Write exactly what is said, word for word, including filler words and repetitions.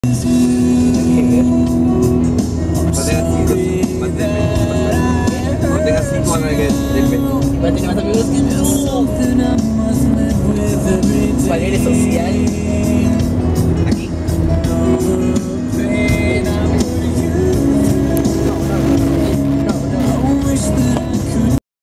Kau tengah sikit Kau tengah sikit guys. Berarti ni masa virus kan? Sebab dia so